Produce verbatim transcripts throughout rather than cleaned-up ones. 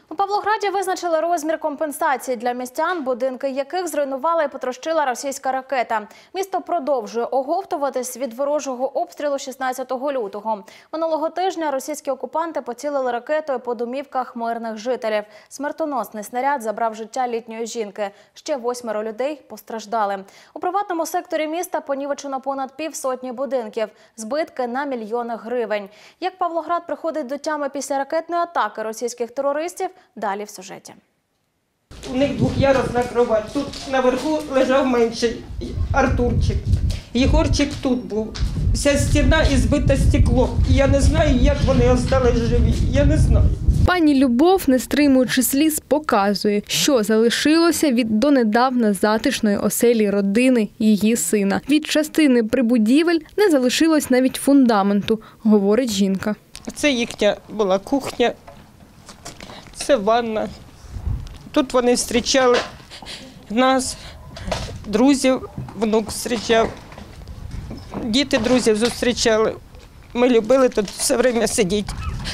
У Павлограді визначили розмір компенсації для містян, будинки яких зруйнувала і потрощила російська ракета. Місто продовжує оговтуватись від ворожого обстрілу шістнадцятого лютого. Минулого тижня російські окупанти поцілили ракетою по домівках мирних жителів. Смертоносний снаряд забрав життя літньої жінки. Ще восьмеро людей постраждали. У приватному секторі міста понівечено понад півсотні будинків. Збитки на мільйони гривень. Як Павлоград приходить до тями після ракетної атаки російських терористів, далі в сюжеті. У них двох'ярусна кровать. Тут наверху лежав менший Артурчик. Єгорчик тут був. Вся стіна і збите стекло. Я не знаю, як вони залишились живі. Я не знаю. Пані Любов, не стримуючи сліз, показує, що залишилося від донедавна затишної оселі родини її сина. Від частини прибудівель не залишилось навіть фундаменту, говорить жінка. Це їхня була кухня. Це ванна. Тут вони зустрічали нас, друзів, внук зустрічав. Діти друзів зустрічали. Ми любили тут все время сидіти.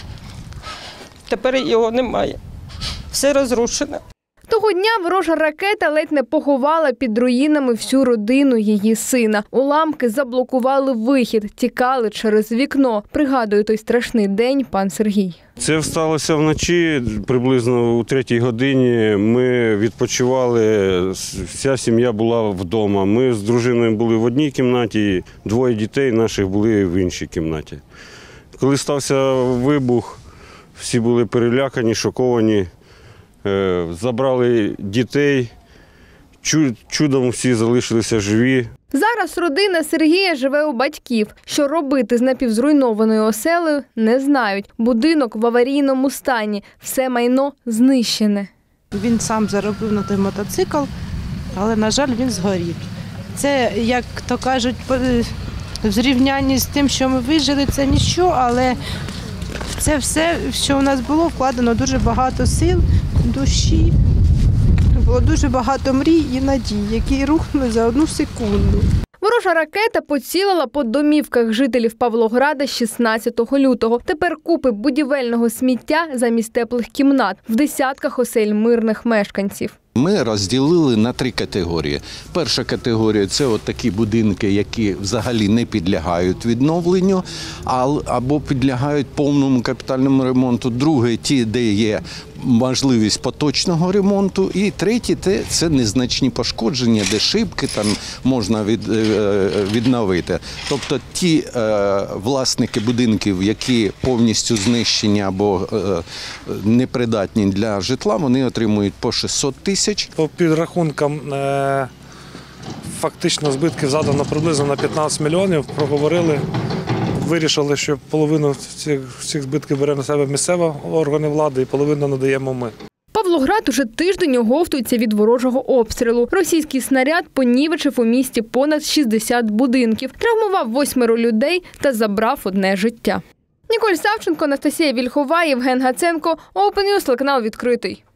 Тепер його немає. Все розрушено. Того дня ворожа ракета ледь не поховала під руїнами всю родину її сина. Уламки заблокували вихід, тікали через вікно. Пригадує той страшний день пан Сергій. Це сталося вночі, приблизно у третій годині. Ми відпочивали, вся сім'я була вдома. Ми з дружиною були в одній кімнаті, двоє дітей наших були в іншій кімнаті. Коли стався вибух, всі були перелякані, шоковані. Забрали дітей, чудом всі залишилися живі. Зараз родина Сергія живе у батьків. Що робити з напівзруйнованою оселею, не знають. Будинок в аварійному стані, все майно знищене. Він сам заробив на той мотоцикл, але, на жаль, він згорів. Це, як то кажуть, в зрівнянні з тим, що ми вижили, це нічого, але це все, що у нас було, вкладено дуже багато сил, душі. Було дуже багато мрій і надій, які рухнули за одну секунду. Ворожа ракета поцілила по домівках жителів Павлограда шістнадцятого лютого. Тепер купи будівельного сміття замість теплих кімнат в десятках осель мирних мешканців. Ми розділили на три категорії. Перша категорія – це от такі будинки, які взагалі не підлягають відновленню або підлягають повному капітальному ремонту. Друге – ті, де є можливість поточного ремонту. І третє – це незначні пошкодження, де шибки там можна від, відновити. Тобто ті е, власники будинків, які повністю знищені або е, непридатні для житла, вони отримують по шістсот тисяч. По підрахункам фактично збитків задано приблизно на п'ятнадцять мільйонів. Проговорили, вирішили, що половину цих, цих збитків бере на себе місцеві органи влади і половину надаємо ми. Павлоград уже тиждень оговтується від ворожого обстрілу. Російський снаряд понівечив у місті понад шістдесят будинків, травмував восьмеро людей та забрав одне життя. Ніколь Савченко, Анастасія Вільхова, Євген Гаценко, Open News, телеканал відкритий.